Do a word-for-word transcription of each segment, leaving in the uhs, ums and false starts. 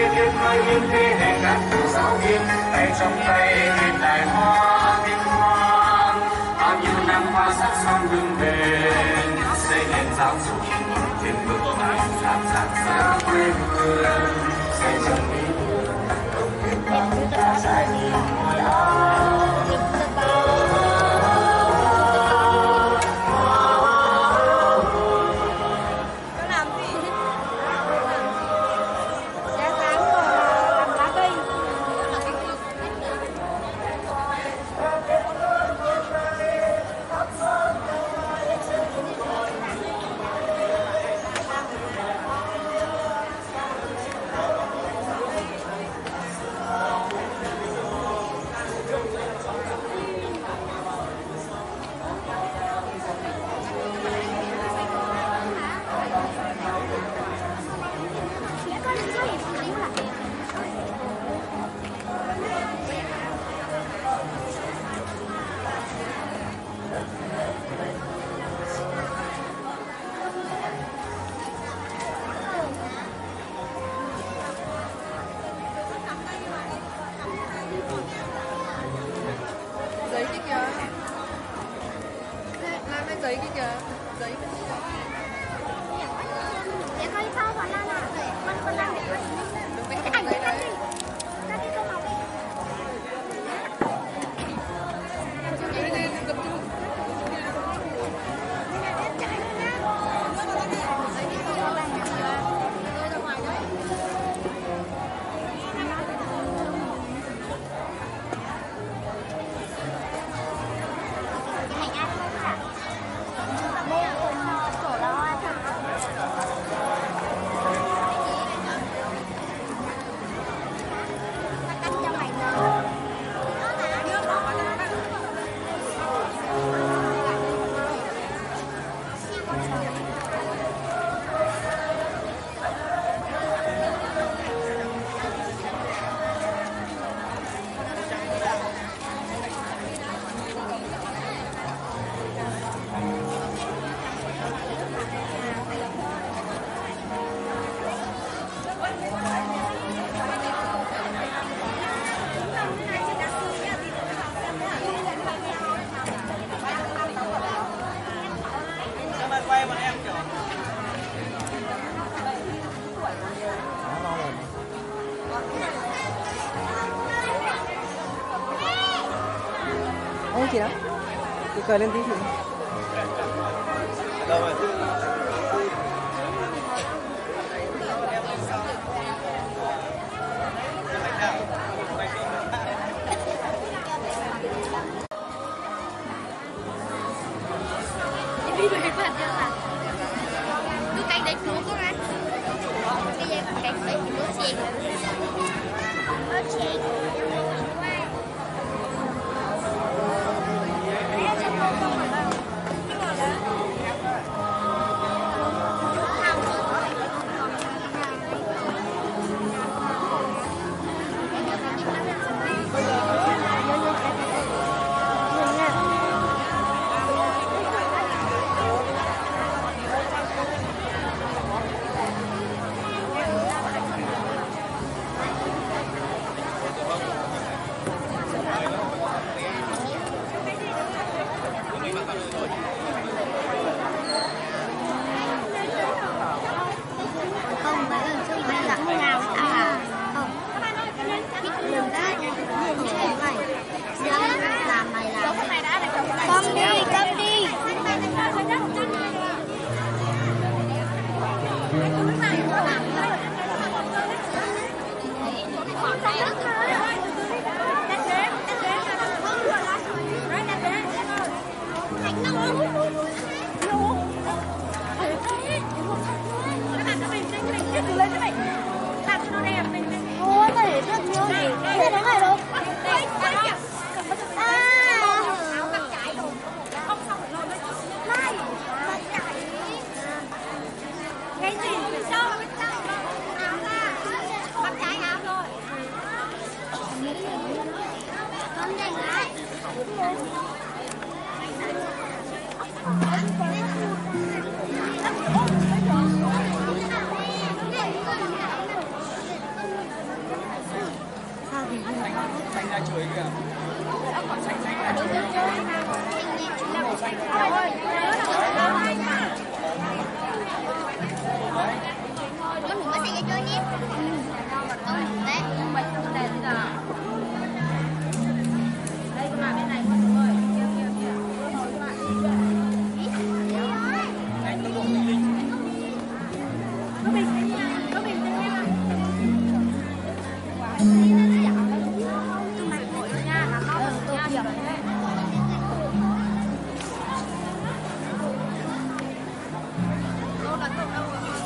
viết nói những thế hệ các cô giáo viên tay trong tay hiện đại hoa viên hoang. Bao nhiêu năm qua sắc son vững bền xây nền giáo dục thiên vực làm dạng dỡ quê hương xây dựng ý công việc bao ta dài đi ngồi áo. Ông chị đó, chị cười lên tí chị. Đâu rồi? Đi về mặt chưa ạ? Cứ canh đánh xuống có ra. Cái gì canh đánh xuống chèn. Nó chèn. trai chửi kìa. Con đừng có xe chơi nhé. Con đừng đấy. Đây con làm bên này con ơi. Kia kia kia. Có bình tĩnh nha. Có bình tĩnh nha. Mày ngồi nha, làm nó nha. Đâu là đâu đâu.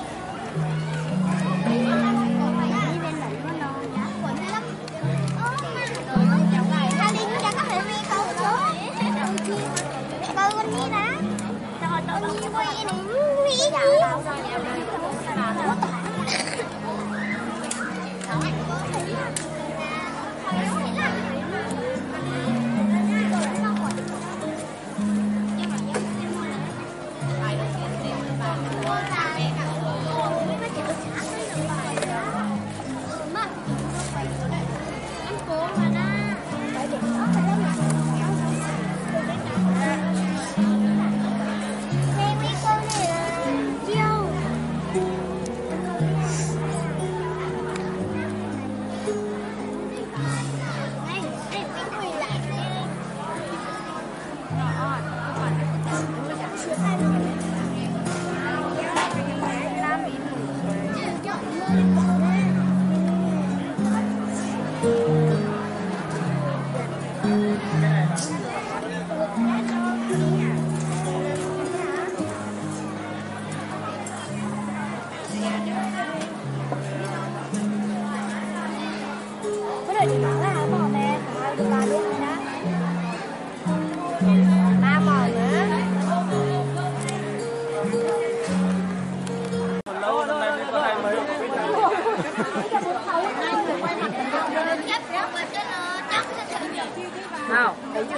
Nào,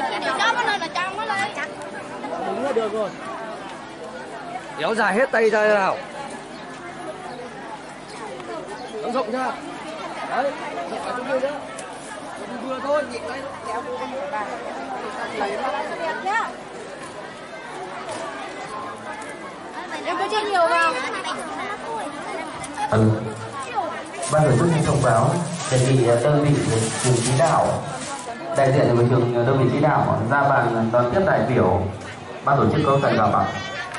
Đúng là được rồi. kéo dài hết tay ra nào. Nó rộng ra. Đấy, rộng ở trong đây nữa. Vừa, vừa thôi, nhịn tay kéo vô đây. Lấy nó. Em có chưa nhiều vào. Ừ. Ban tổ chức xin thông báo đề nghị đơn vị trường chỉ đạo, đại diện của trường đơn vị chỉ đạo ra bàn đón tiếp đại biểu. Ban tổ chức có cần gặp ạ?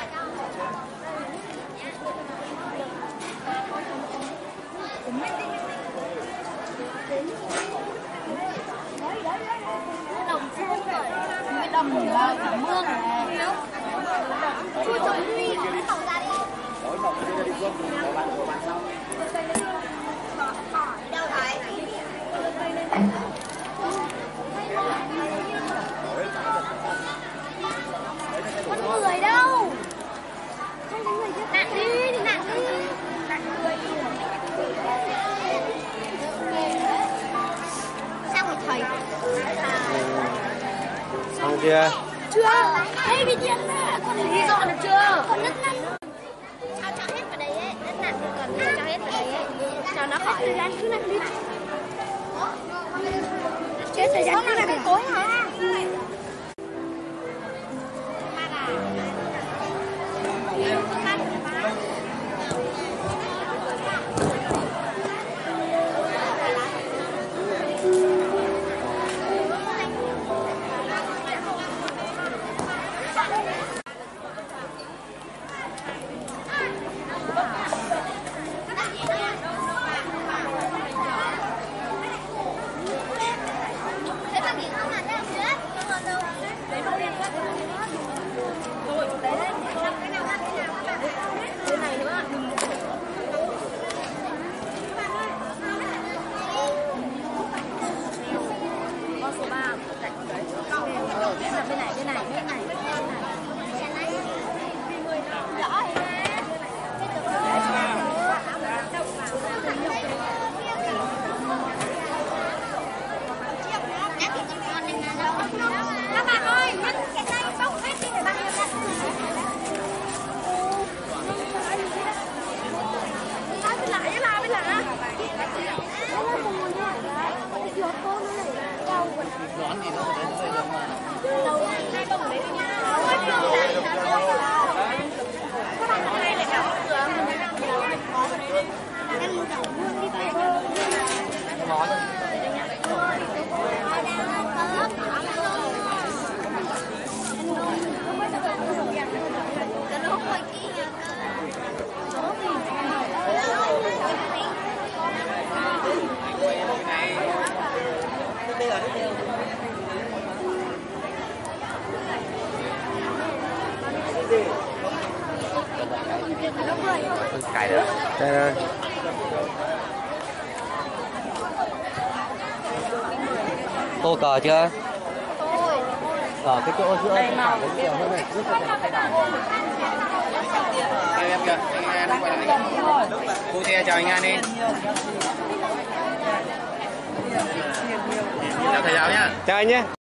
Con người đâu? Không có người chứ. Nặng đi, nặng đi. Nặng người đi. Sao rồi thầy? Xong chưa? Chưa. Ê, bị điên nè. Con này đi dọn được chưa? Con nứt năn. Sao cho hết vào đây ấy. Nứt nặng còn cho hết vào đây ấy. Cho nó khỏi thời gian cứ nặng đi. Chết thời gian cứ nặng đi tối hả? Cài được. Đây đây. Tô cờ chưa? Ở cái chỗ giữa cái khoảng cái nhiều hơn này. Kêu em kìa, anh An quay lại. Cô Thea chào anh An đi. Chào thầy giáo nhá. Chào anh nhé.